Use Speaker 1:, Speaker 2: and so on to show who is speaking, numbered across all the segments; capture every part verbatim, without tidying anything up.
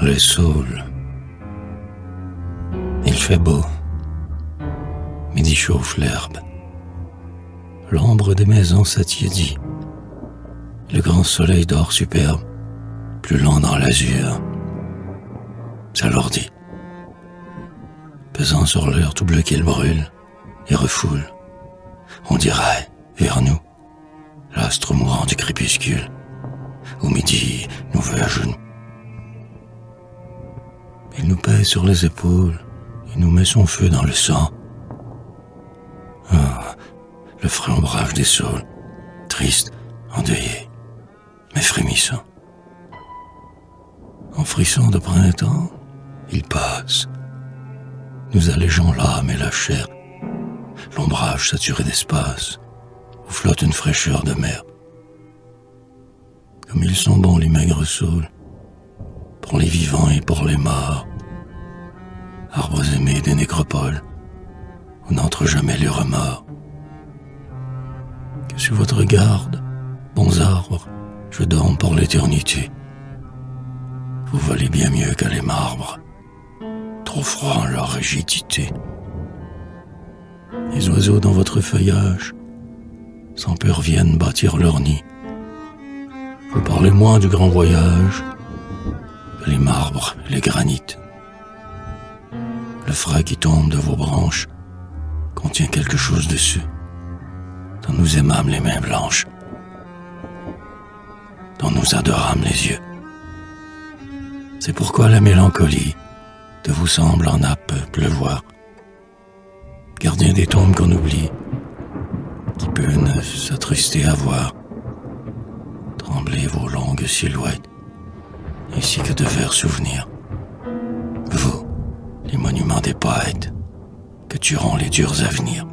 Speaker 1: les saules. Il fait beau. Midi chauffe l'herbe. L'ombre des maisons s'attiédit. Le grand soleil dort superbe, plus lent dans l'azur. S'alourdit, pesant sur l'air tout bleu qu'il brûle et refoule. On dirait, vers nous, l'astre mourant du crépuscule, au midi nous veut à genoux. Il nous pèse sur les épaules et nous met son feu dans le sang. Ah, le frais ombrage des saules, triste, endeuillé, mais frémissant. En frisson de printemps, il passe. Nous allégeons l'âme et la chair, l'ombrage saturé d'espace, où flotte une fraîcheur de mer. Comme ils sont bons les maigres saules, pour les vivants et pour les morts, arbres aimés des nécropoles, où n'entre jamais les remords. Que sous votre garde, bons arbres, je dorme pour l'éternité. Vous valez bien mieux que les marbres, trop froids en leur rigidité. Les oiseaux dans votre feuillage, sans peur viennent bâtir leur nid. Vous parlez moins du grand voyage que les marbres et les granites. Le frais qui tombe de vos branches contient quelque chose dessus, dont nous aimâmes les mains blanches, dont nous adorâmes les yeux. C'est pourquoi la mélancolie de vous semble en nappe pleuvoir, gardien des tombes qu'on oublie, qui peut ne s'attrister à voir, trembler vos longues silhouettes, ainsi que de verts souvenirs. Vous, les monuments des poètes, que tueront les durs avenirs.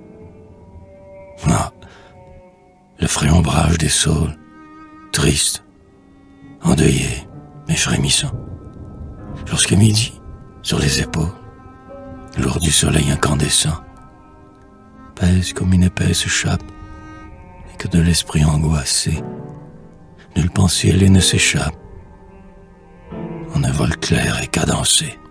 Speaker 1: Ah, le frais ombrage des saules, triste, endeuillé, mais frémissant. Lorsque midi, sur les épaules, lourd du soleil incandescent, pèse comme une épaisse chape, et que de l'esprit angoissé, nulle pensée ailée ne s'échappe, en un vol clair et cadencé.